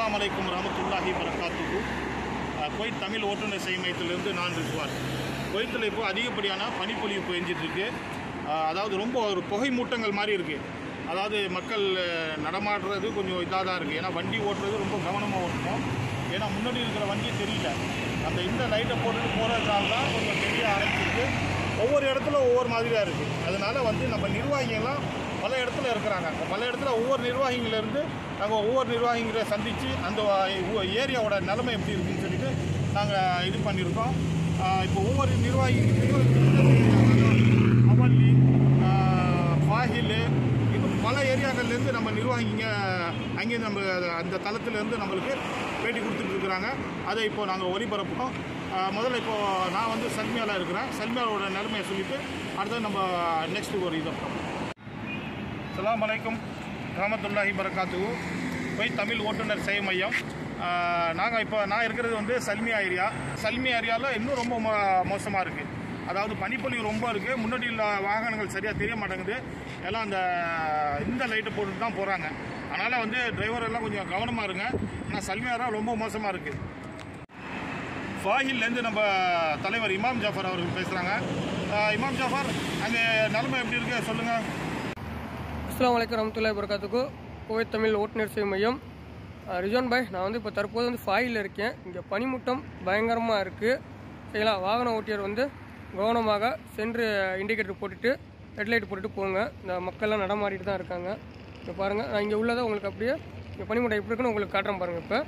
அஸ்ஸலாமு அலைக்கும் வரஹ்மத்துல்லாஹி வபரகாத்துஹு. குவைத் தமிழ் ஓட்டுநர் சேவை மையத்திலிருந்து நான் ரிஸ்வான். குவைத்தில் இப்போ அதிகப்படியான பனிப்பொழிவு பெஞ்சிட்ருக்கு. அதாவது ரொம்ப ஒரு புகை மூட்டங்கள் மாதிரி இருக்குது. அதாவது மக்கள் நடமாடுறது கொஞ்சம் இதாக தான் இருக்குது. ஏன்னா வண்டி ஓட்டுறது ரொம்ப கவனமாக ஓட்டணும். ஏன்னா முன்னாடி இருக்கிற வண்டி தெரியல. அந்த இந்த லைட்டை போட்டுட்டு போகிறதுனால தான் கொஞ்சம் தெரிய ஆரம்பிச்சிருக்கு. ஒவ்வொரு இடத்துல ஒவ்வொரு மாதிரியாக இருக்குது. அதனால் நம்ம நிர்வாகிகள்லாம் பல இடத்துல இருக்கிறாங்க. பல இடத்துல ஒவ்வொரு நிர்வாகிகளிலேருந்து நாங்கள் ஒவ்வொரு நிர்வாகிகளை சந்தித்து அந்த ஏரியாவோட நிலைமை எப்படி இருக்குதுன்னு சொல்லிட்டு நாங்கள் இது பண்ணியிருக்கோம். இப்போ ஒவ்வொரு நிர்வாகிகளையும் அவல்லி, ஃபாஹில், இப்போ பல ஏரியாக்கள்லேருந்து நம்ம நிர்வாகிங்க அங்கே நம்ம அந்த தளத்துலேருந்து நம்மளுக்கு பேட்டி கொடுத்துட்ருக்குறாங்க. அதை இப்போ நாங்கள் ஒளிபரப்புகிறோம். முதல்ல இப்போது நான் சல்மியாவில் இருக்கிறேன். சல்மியாவோட நிலைமையை சொல்லிவிட்டு அடுத்தது நம்ம நெக்ஸ்ட்டு ஒரு இதை பார்ப்போம். அஸ்ஸலாமு அலைக்கும் வரஹ்மத்துல்லாஹி வபரகாத்துஹு. குவைத் தமிழ் ஓட்டுநர் சேவை மையம். நான் இருக்கிறது சல்மியா ஏரியா. சல்மியா ஏரியாவில் இன்னும் ரொம்ப மோசமாக இருக்குது. அதாவது பனிப்பொழிவு ரொம்ப இருக்குது. முன்னாடி உள்ள வாகனங்கள் சரியாக தெரிய மாட்டேங்குது. எல்லாம் இந்த லைட்டை போட்டுட்டு தான் போகிறாங்க. அதனால் டிரைவர் எல்லாம் கொஞ்சம் கவனமாக இருங்க. ஆனால் சல்மியா ரொம்ப மோசமாக இருக்குது. ஃபாஹில்லேருந்து நம்ம தலைவர் இமாம் ஜாஃபர் அவர்கள் பேசுகிறாங்க. இமாம் ஜாஃபர், அங்கே நிலைமை எப்படி இருக்குது சொல்லுங்கள். அஸ்ஸலாமு அலைக்கும் வரஹ்மத்துல்லாஹி வபரகாத்துஹு. குவைத் தமிழ் ஓட்டுநர் சேவை மையம். ரிஜான் பாய், நான் இப்போ தற்போது ஃபாயில் இருக்கேன். இங்கே பனிமூட்டம் பயங்கரமாக இருக்குது. சரிங்களா, வாகன ஓட்டியர் கவனமாக சென்று இண்டிகேட்டர் போட்டுட்டு ஹெட்லைட் போட்டுட்டு போங்க. இந்த மக்கள்லாம் நடமாடிட்டு தான் இருக்காங்க. இப்போ பாருங்கள், நான் இங்கே உள்ளதை உங்களுக்கு அப்படியே இங்கே பனிமூட்டம் எப்படி இருக்குன்னு உங்களுக்கு காட்டுறேன் பாருங்கள். இப்போ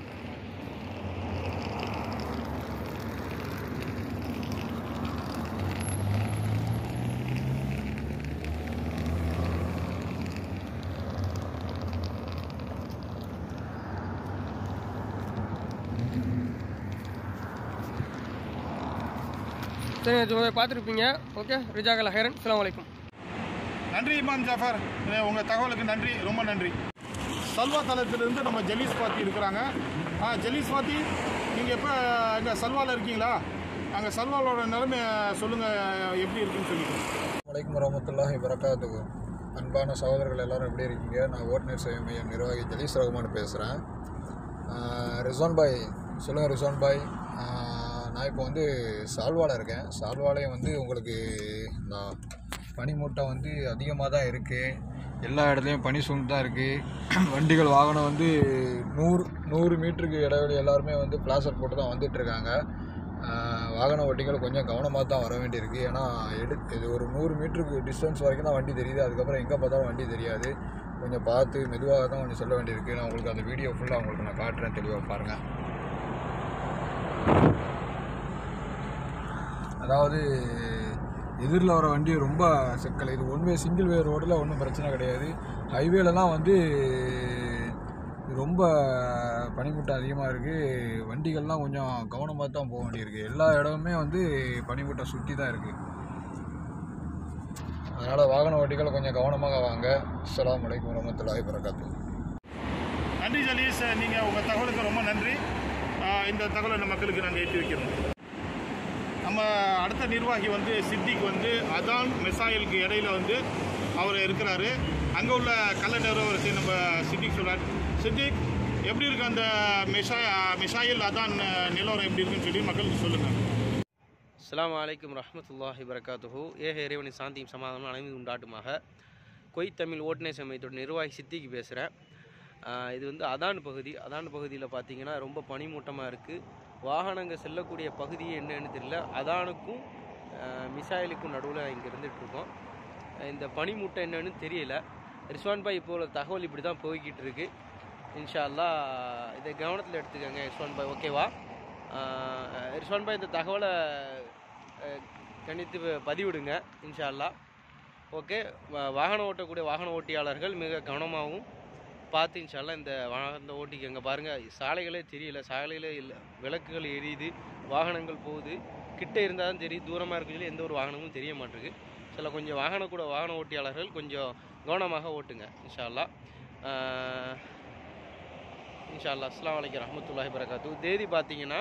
சரி, பார்த்துருப்பீங்க. ஓகே, ரிஜாகல் ஹைரன். அஸ்ஸலாமு அலைக்கும். நன்றி இமாம் ஜாஃபர், உங்கள் தகவலுக்கு நன்றி, ரொம்ப நன்றி. சல்வா தளத்திலிருந்து நம்ம ஜலீஸ் பாத்தி இருக்கிறாங்க. ஜலீஸ் பாத்தி, நீங்கள் எப்போ எங்கள் சல்வாவில் இருக்கீங்களா? அங்கே சல்வாவோட நிலைமை சொல்லுங்கள், எப்படி இருக்குன்னு சொல்லிட்டு. வலைக்கும் வரஹ்மத்துல்லாஹி வபரகாத்துஹு. அன்பான சகோதரர்கள் எல்லோரும் எப்படி இருக்கீங்க? நான் ஓட்டுநர் சேவை மையம் நிர்வாகி ஜலீஸ் ரஹ்மான் பேசுகிறேன். ரிஸ்வான் பாய் சொல்லுங்கள். ரிஸ்வான் பாய், நான் இப்போ சால்வாவில் இருக்கேன். சால்வாலையும் உங்களுக்கு நான் பனிமூட்டம் அதிகமாக தான் இருக்குது. எல்லா இடத்துலையும் பனி சூழ்ந்து தான் இருக்குது. வண்டிகள் வாகனம் 100 மீட்டருக்கு இடைவெளி எல்லாருமே பிளாஸ்டர் போட்டு தான் வந்துட்டுருக்காங்க. வாகன ஓட்டிகள் கொஞ்சம் கவனமாக தான் வர வேண்டியிருக்கு. ஏன்னா இது ஒரு 100 மீட்டருக்கு டிஸ்டன்ஸ் வரைக்கும் தான் வண்டி தெரியுது. அதுக்கப்புறம் எங்கே பார்த்தாலும் வண்டி தெரியாது. கொஞ்சம் பார்த்து மெதுவாக தான் கொஞ்சம் சொல்ல வேண்டியிருக்கு. நான் உங்களுக்கு அந்த வீடியோ ஃபுல்லாக உங்களுக்கு நான் காட்டுறேன், தெளிவாக பாருங்கள். அதாவது எதிரில் வர வண்டி ரொம்ப சிக்கல். இது ஒன்வே சிங்கிள் வே ரோடில் ஒன்றும் பிரச்சனை கிடையாது. ஹைவேலலாம் ரொம்ப பனிமூட்டம் அதிகமாக இருக்குது. வண்டிகள்லாம் கொஞ்சம் கவனமாக தான் போக வேண்டியிருக்கு. எல்லா இடமுமே பனிமூட்டம் சுற்றி தான் இருக்குது. அதனால் வாகன ஓட்டிகள் கொஞ்சம் கவனமாக வாங்க. அஸ்ஸலாமு அலைக்கும் வரஹ்மத்துல்லாஹி வபரகாத்துஹு. நன்றி ஜலீஸ், நீங்கள் உங்கள் தகவலுக்கு ரொம்ப நன்றி. இந்த தகவலை நம்ம மக்களுக்கு நாங்கள் ஏற்றி வைக்கிறோம். நம்ம அடுத்த நிர்வாகி சித்திக் அதான் மெசாயிலுக்கு இடையில அவர் இருக்கிறாரு. அங்கே உள்ள கள்ள நிறுவனத்தை நம்ம சித்திக் சொல்கிறார். சித்திக், எப்படி இருக்குது அந்த மெசாயில் அதான் நிலவரம் எப்படி இருக்குன்னு சொல்லி மக்களுக்கு சொல்லுங்கள். அஸ்ஸலாமு அலைக்கும் வரஹ்மத்துல்லாஹி வபரகாத்துஹு. ஏக இறைவனின் சாந்தியும் சமாதானம் அனைவரும் உண்டாட்டுமாக. குவைத் தமிழ் ஓட்டுநர் சேவை மையத்தோட நிர்வாகி சித்திக்கு பேசுகிறேன். இது அதான் பகுதி. அதான் பகுதியில் பார்த்தீங்கன்னா ரொம்ப பனிமூட்டமாக இருக்குது. வாகனங்கள் செல்லக்கூடிய பகுதி என்னன்னு தெரியல. அதானுக்கும் மிசாயிலுக்கும் நடுவில் இங்கே இருந்துகிட்ருக்கோம். இந்த பனிமூட்டம் என்னன்னு தெரியல. ரிஸ்வான் பாய், இப்போ தகவல் இப்படி தான் போய்கிட்டு இருக்கு. இன்ஷா அல்லாஹ் இதை கவனத்தில் எடுத்துக்கோங்க ரிஸ்வான் பாய், ஓகேவா? ரிஸ்வான் பாய், இந்த தகவலை கணித்து பதிவிடுங்க இன்ஷா அல்லாஹ். ஓகே, வாகனம் ஓட்டக்கூடிய வாகன ஓட்டியாளர்கள் மிக கவனமாகவும் பார்த்து இன்ஷா அல்லாஹ் இந்த வாகனத்தை ஓட்டிக்கங்க. பாருங்கள், சாலைகளே தெரியல, சாலைகளே இல்லை, விளக்குகள் எரியுது, வாகனங்கள் போகுது. கிட்டே இருந்தால் தான் தெரியும், தூரமாக இருக்கிறதுல எந்த ஒரு வாகனமும் தெரிய மாட்டேருக்கு. சில கொஞ்சம் வாகன ஓட்டியாளர்கள் கொஞ்சம் கவனமாக ஓட்டுங்க இன்ஷா அல்லாஹ். இன்ஷா அல்லாஹ். அஸ்ஸலாமு அலைக்கும் வரஹ்மத்துல்லாஹி வபரகாத்துஹு. தேதி பார்த்தீங்கன்னா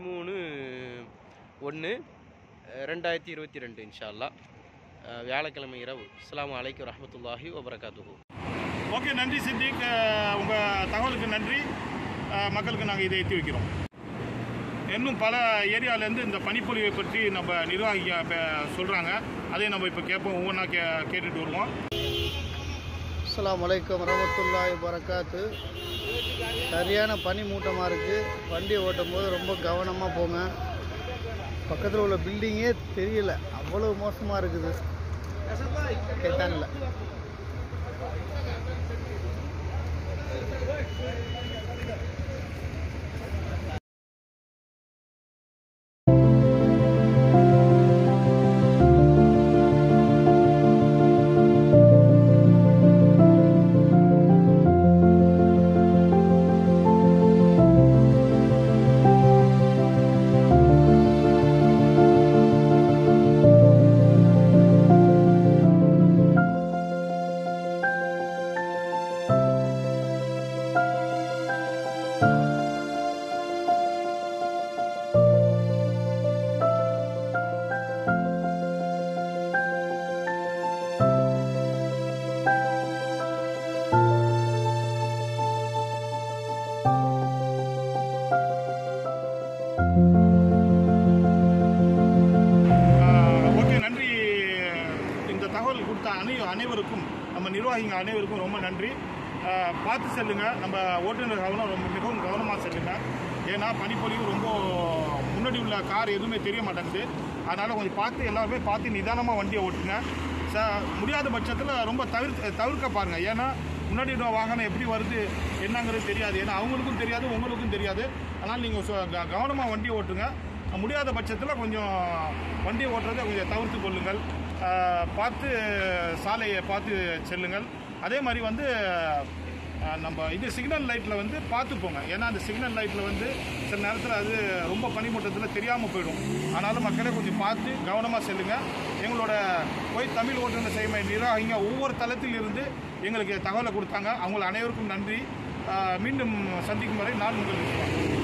13/1/2022 இன்ஷா அல்லாஹ், வியாழக்கிழமை இரவு. அஸ்ஸலாமு அலைக்கும் வரஹ்மத்துல்லாஹி வபரகாத்துஹு. ஓகே, நன்றி சித்திக், உங்கள் தகவலுக்கு நன்றி. மக்களுக்கு நாங்கள் இதை ஏற்றி வைக்கிறோம். இன்னும் பல ஏரியாவிலேருந்து இந்த பனிப்பொழிவை பற்றி நம்ம நிர்வாகிக சொல்கிறாங்க. அதை நம்ம இப்போ கேட்போம், ஒவ்வொன்றா கேட்டுட்டு வருவோம். அஸ்ஸலாமு அலைக்கும் வரஹ்மத்துல்லாஹி வபரகாத்து. சரியான பனி மூட்டமாக இருக்குது. வண்டி ஓட்டும் போது ரொம்ப கவனமாக போங்க. பக்கத்தில் உள்ள பில்டிங்கே தெரியல, அவ்வளோ மோசமாக இருக்குது. கேட்டாங்கல்ல அனைவருக்கும் நம்ம நிர்வாகிகள் அனைவருக்கும் ரொம்ப நன்றி. பார்த்து செல்லுங்க. நம்ம ஓட்டுநர் கவனம் மிகவும் கவனமாக செல்லுங்க. ஏன்னா பனிப்பொழிவு ரொம்ப முன்னாடி உள்ள கார் எதுவுமே தெரிய மாட்டேங்குது. அதனால் கொஞ்சம் பார்த்து எல்லாருமே பார்த்து நிதானமாக வண்டியை ஓட்டுங்க. முடியாத பட்சத்தில் ரொம்ப தவிர்க்க பாருங்கள். ஏன்னா முன்னாடி வாகனம் எப்படி வருது என்னங்கிறது தெரியாது. ஏன்னா அவங்களுக்கும் தெரியாது, உங்களுக்கும் தெரியாது. அதனால் நீங்கள் கவனமாக வண்டியை ஓட்டுங்க. முடியாத பட்சத்தில் கொஞ்சம் வண்டியை ஓட்டுறதை கொஞ்சம் தவிர்த்து கொள்ளுங்கள். பார்த்து சாலையை பார்த்து செல்லுங்கள். அதே மாதிரி வந்து நம்ம இது சிக்னல் லைட்டில் பார்த்து போங்க. ஏன்னா அந்த சிக்னல் லைட்டில் சில நேரத்தில் அது ரொம்ப பனிமூட்டத்தில் தெரியாமல் போயிடும். ஆனாலும் மக்களை கொஞ்சம் பார்த்து கவனமாக செல்லுங்கள். எங்களோட தமிழ் ஓட்டுநர் சேவை நிர்வாகிங்க ஒவ்வொரு தளத்தில் இருந்து எங்களுக்கு தகவலை கொடுத்தாங்க. அவங்கள அனைவருக்கும் நன்றி. மீண்டும் சந்திக்கும் வரை நான் உங்கள்